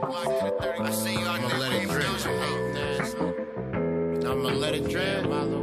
I see you out there. Let it drip. I'ma let it drip.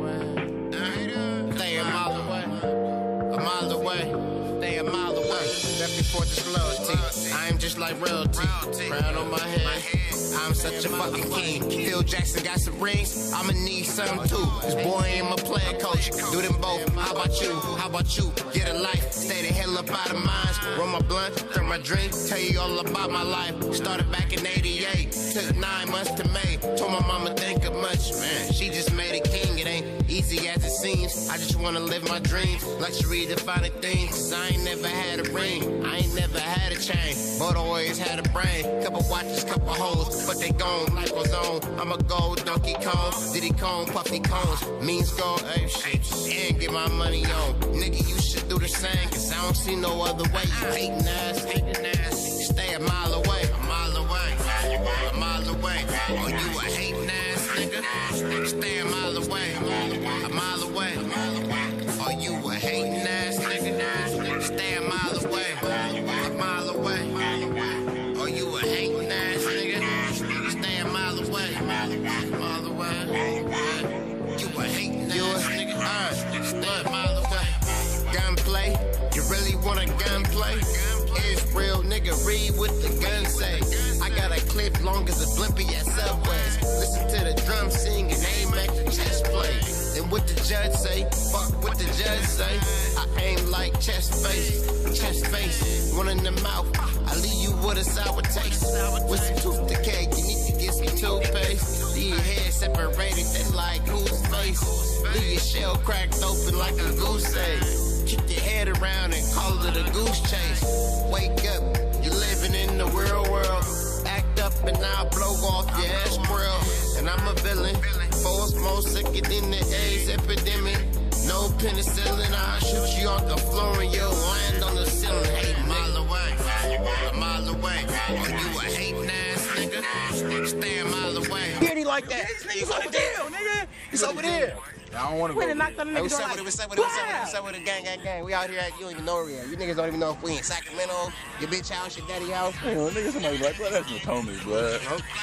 Stay a mile away. A mile away. Stay a mile away. Step before this loyalty. I am just like royalty. Crown on my head. I'm such a fucking king. Phil Jackson got some rings. I'ma need some too. This boy ain't my player coach. Do them both. How about you? How about you? Get a life. Stay the hell up out of mines. Roll my blunt. Throw my drink. Tell you all about my life. Started back in '88. Took 9 months to make. Told my mama think of much. Man, she just made a king. It ain't easy as it seems. I just wanna live my dreams. Luxury defining things. Cause I ain't never had a ring. I ain't never had a chain. But always had a brain. Couple watches, couple hoes. But they gone, life goes on. I'm a gold Donkey Kong, Diddy Kong, Puffy Cones. Means go, hey, shit, and get my money on. Nigga, you should do the same, cause I don't see no other way. You hating ass, stay a mile away. A mile away, a mile away. Oh, you a hating ass nigga? Stay a mile away. A mile away. Oh, you a hating ass nigga? Stay a mile away. A mile away. Oh, you a hating ass nigga? Stay a mile away. A mile away. You a hating ass nigga? Stay a mile away. Gunplay, you really want a gunplay? It's real nigga, read what the gun say. I got a clip long as a blimpy at Subways. Listen to the drum sing and aim at the chest play. And what the judge say, fuck what the judge say. I aim like chest face, one in the mouth. I leave you with a sour taste. With some tooth decay, you need to get some toothpaste. Leave your head separated, then like whose face? Leave your shell cracked open like a goose egg. Kick your head around and call it a goose chase. Wake up, you're living in the real world. Act up and I'll blow off your ass grill. And I'm a villain, force more sicker than the AIDS epidemic. No penicillin, I'll shoot you off the floor and you'll land on the ceiling. Hey, a mile away, a mile away. Oh, you a hating ass nigga? Stay a mile away. Hear me like that? He's over there, nigga. He's over there. I don't want to go. Hey, what's up with it? Gang. We out here at, you don't even know where we at. You niggas don't even know if we in Sacramento, your bitch house, your daddy house. Hey, niggas somebody like, bro, that's Potomac, blood.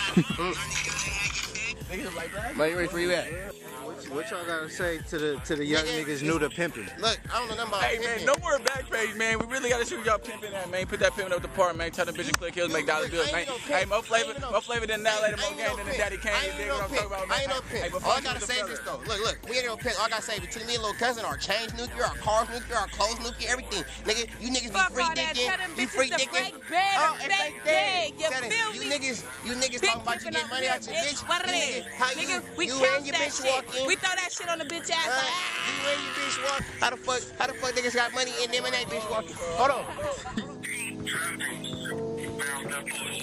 Niggas like that? Where you at? What y'all gotta say to the young niggas new to pimping? Look, I don't know nothing about Hey, pimping. man, no more back page, man. We really gotta see what y'all pimping at, man. Put that pimping up the park, man. Tell them bitches click hills, make dollar bills, man. Hey, more flavor than that later, more game than the daddy came. You dig what I'm talking about, man? I ain't no pimp. All I gotta say is this, though. Look, we ain't no pimp. All I gotta say, between me and little cousin, our chains nuclear, our cars nuclear, our clothes nuclear, everything. Nigga, you niggas be free dicking. Be free dicking. Oh, you niggas talking about you get money out your bitch. How you and your bitch walking? We throw that shit on the bitch ass. You and your bitch walk. How the fuck niggas got money and them and that bitch walking? Hold on.